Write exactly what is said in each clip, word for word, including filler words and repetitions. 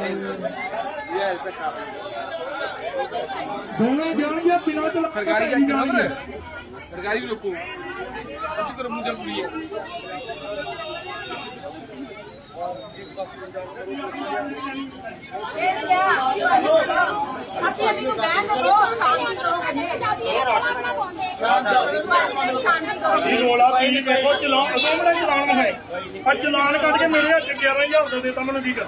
दोनों जाएंगे बिना तो सरकारी सरकारी लोगों सबसे करो मुझे पूरी है चलान कट के मेरे हथ ग्यारह हजार देता मैंने की कर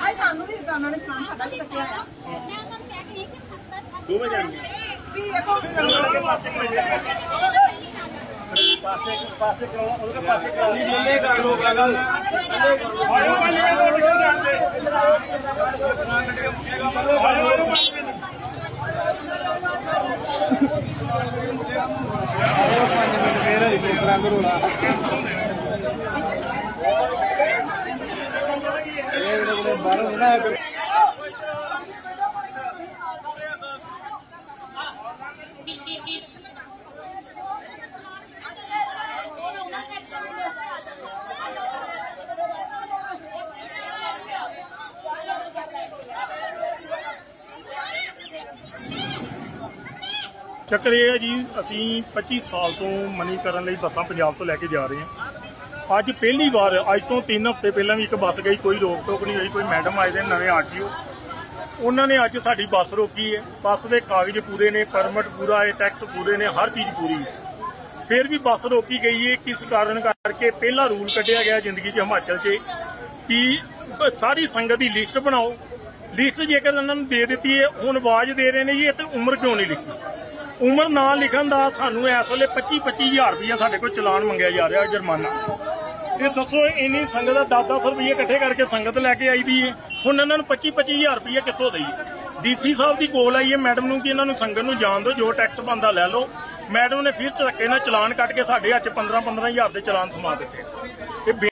ਚੱਕਰ ਇਹ ਹੈ ਜੀ, ਅਸੀਂ ਪੱਚੀ ਸਾਲ ਤੋਂ ਮਨੀਕਰਨ ਲਈ ਬੱਸਾਂ ਪੰਜਾਬ ਤੋਂ ਲੈ ਕੇ ਜਾ ਰਹੇ ਹਾਂ। ਅੱਜ ਪਹਿਲੀ ਵਾਰ ਅੱਜ ਤੋਂ ਤਿੰਨ ਹਫ਼ਤੇ ਪਹਿਲਾਂ ਵੀ ਇੱਕ ਬੱਸ ਗਈ, ਕੋਈ ਰੋਕ ਟੋਕ ਨਹੀਂ ਹੋਈ। ਕੋਈ ਮੈਡਮ ਆਏ ਦੇ ਨਵੇਂ ਆਰਟੀਓ, ਉਹਨਾਂ ਨੇ ਅੱਜ ਸਾਡੀ ਬੱਸ ਰੋਕੀ ਹੈ। ਬੱਸ ਦੇ ਕਾਗਜ਼ ਪੂਰੇ ਨੇ, ਪਰਮਿਟ ਪੂਰਾ ਹੈ, ਟੈਕਸ ਪੂਰੇ ਨੇ, ਹਰ ਚੀਜ਼ ਪੂਰੀ ਹੈ। ਫਿਰ ਵੀ ਬੱਸ ਰੋਕੀ ਗਈ ਹੈ। ਕਿਸ ਕਾਰਨ ਕਰਕੇ ਪਹਿਲਾ ਰੂਲ ਕੱਢਿਆ ਗਿਆ ਜ਼ਿੰਦਗੀ 'ਚ ਹਿਮਾਚਲ 'ਚ ਕਿ ਸਾਰੀ ਸੰਗਤ ਦੀ ਲਿਸਟ ਬਣਾਓ। ਲਿਸਟ ਜੇਕਰ ਇਹਨਾਂ ਨੂੰ ਦੇ ਦਿੱਤੀ ਹੈ, ਹੁਣ ਆਵਾਜ਼ ਦੇ ਰਹੇ ਨੇ ਜੀ ਇਹ ਤੇ ਉਮਰ ਕਿਉਂ ਨਹੀਂ ਲਿਖੀ। ਉਮਰ ਨਾ ਲਿਖਣ ਦਾ ਸਾਨੂੰ ਇਸ ਵੇਲੇ ਪੱਚੀ ਪੱਚੀ ਹਜ਼ਾਰ ਰੁਪਈਆ ਸਾਡੇ ਕੋਲ ਚਲਾਨ ਮੰਗਿਆ ਜਾ ਰਿਹਾ ਜੁਰਮਾਨਾ। ਇਹ ਦੱਸੋ ਇੰਨੀ ਸੰਗਤ ਦਾ ਦਸ ਦਸ ਰੁਪਈਏ ਇਕੱਠੇ ਕਰਕੇ ਸੰਗਤ ਲੈ ਕੇ ਆਈ ਦੀ ਹੈ, ਹੁਣ ਇਹਨਾਂ ਨੂੰ ਪੱਚੀ ਪੱਚੀ ਹਜ਼ਾਰ ਰੁਪਈਆ ਕਿੱਥੋਂ ਦੇਈਏ। ਡੀਸੀ ਸਾਹਿਬ ਦੀ ਕੋਲ ਆਈ ਹੈ ਮੈਡਮ ਨੂੰ ਕਿ ਇਹਨਾਂ ਨੂੰ ਸੰਗਤ ਨੂੰ ਜਾਣ ਦਿਓ, ਜੋ ਟੈਕਸ ਬਣਦਾ ਲੈ ਲਓ। ਮੈਡਮ ਨੇ ਫਿਰ ਧੱਕੇ ਨਾਲ ਚਲਾਨ ਕੱਟ ਕੇ ਸਾਡੇ ਹੱਥ ਚ ਪੰਦਰਾਂ ਪੰਦਰਾਂ ਹਜ਼ਾਰ ਦੇ ਚਲਾਨ ਥਮਾ ਦਿੱਤੇ।